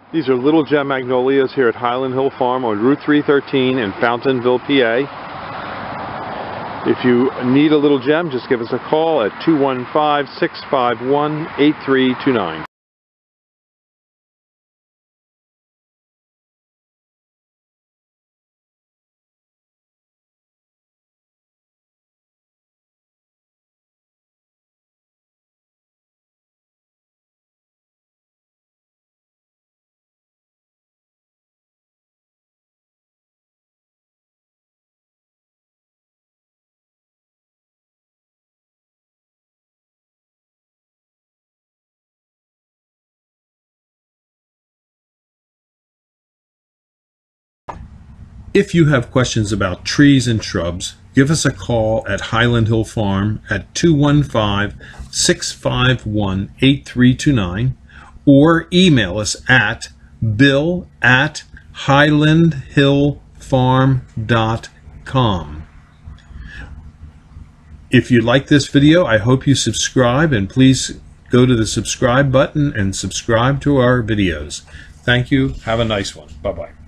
These are Little Gem Magnolias here at Highland Hill Farm on Route 313 in Fountainville, PA. If you need a little gem, just give us a call at 215-651-8329. If you have questions about trees and shrubs, give us a call at Highland Hill Farm at 215-651-8329 or email us at bill@highlandhillfarm.com. If you like this video, I hope you subscribe, and please go to the subscribe button and subscribe to our videos. Thank you. Have a nice one. Bye-bye.